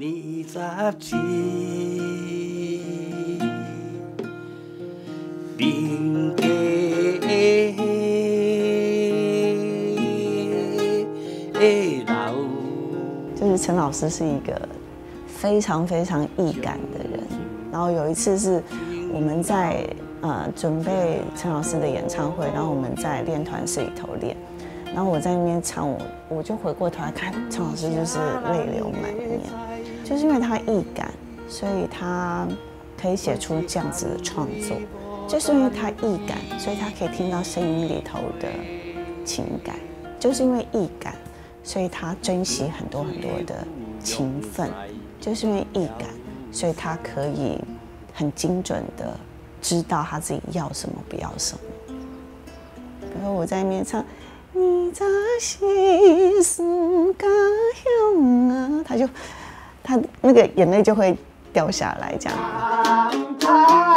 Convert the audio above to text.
27人家的老。 就是陈老师是一个非常非常易感的人，然后有一次是我们在准备陈老师的演唱会，然后我们在练团室里头练，然后我在那边唱，我就回过头来看陈老师，就是泪流满面，就是因为他易感，所以他可以写出这样子的创作，就是因为他易感，所以他可以听到声音里头的情感，就是因为易感，所以他珍惜很多很多的情分，就是因为易感，所以他可以很精准的知道他自己要什么不要什么。然后我在那边唱你在是思家乡啊，他那个眼泪就会掉下来这样。